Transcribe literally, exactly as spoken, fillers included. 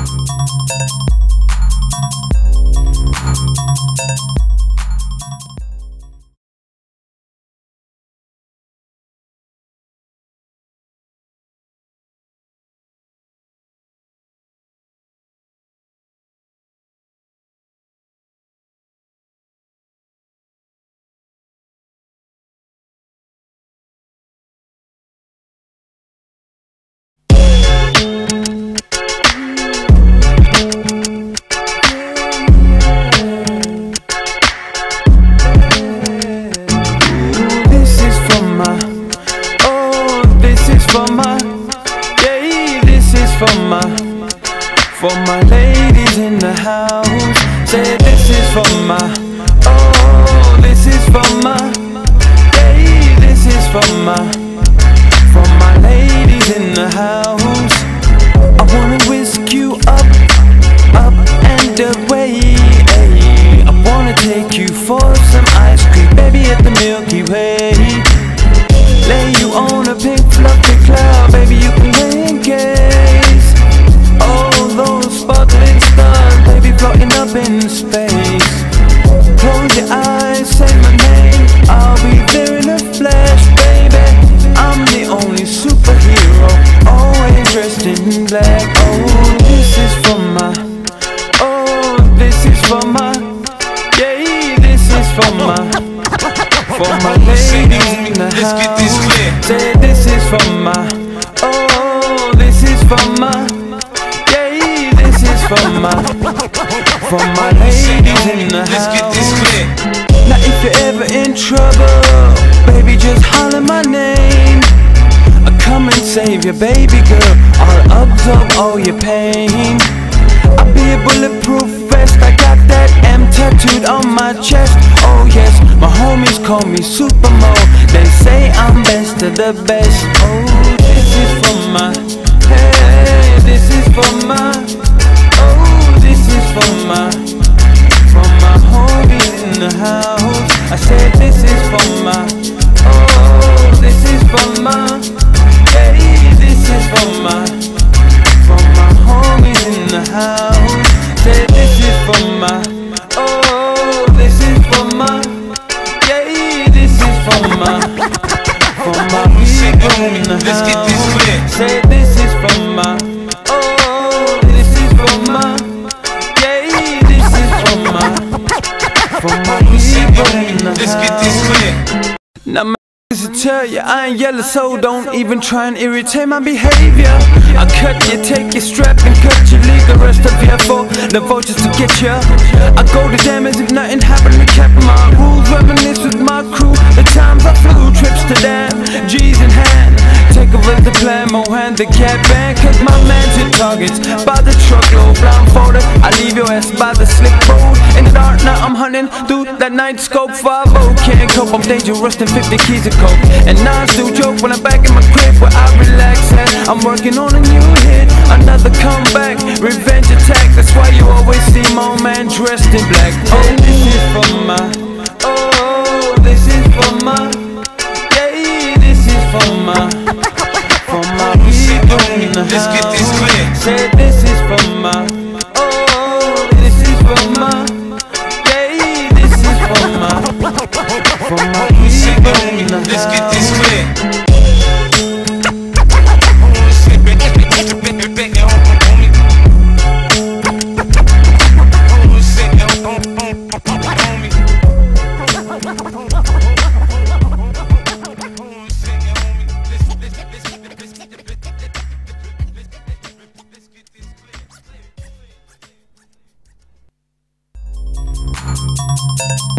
For my ladies in the house, say this is for my, oh, this is for my, yeah, this is for my, for my ladies in the house. I wanna whisk you up, up and away, ay. I wanna take you for some ice cream, baby, at the Milky Way. Lay you on a pink fluffy cloud, baby, you can lay and gaze. All those sparkling stars, baby, floating up in space. Close your eyes, say my name, I'll be there in a flash, baby. I'm the only superhero, always dressed in black. Oh, this is for my, oh, this is for my, yeah, this is for my, for my ladies in the house. Say this is for my, oh, this is for my, yeah, this is for my, for my ladies in the house. Now if you're ever in trouble, baby, just holler my name. I'll come and save you, baby girl, I'll absorb all your pain. I'll be a bulletproof vest, I got that M tattooed on my chest. Oh yes, my homies call me Supermo, they say I'm best of the best. Oh, this is for my, hey, this is for my, oh, this is for my, for my homies in the house. I said this is for my, oh, this is for my, hey, this is for my, for my homies in the house. Say this is for my, oh, this is for my, yeah, this is for my, for my people in the house. Say this is for my, oh, this is for my, yeah, this is for my, for my people in the house. Now to tell you I ain't yellow, so don't even try and irritate my behavior. I cut you, take your strap and cut you, leave the rest of you for the vultures to get you. I go to damn as if nothing happened, we kept my rules, reminisce with my crew, the times I flew, trips to damn, G's in hand. Take over the plan, more hand the cat band, cause my man's hit targets by the truckload, blindfolded, I leave your ass by the slick road. In the dark now I'm hunting through that night scope, five oh, can't cope, I'm dangerous than fifty keys of coke. And I still joke when I'm back in my crib where I relax at. I'm working on a new hit, another comeback, revenge attack. That's why you always see my man dressed in black. Oh, this is for my, oh, this is for my, yeah, this is for my, for my people in the house. Say this is for my, oh, this is for my, yeah, this is for my, for my people in the house. Let's get this clear. We'll be right back.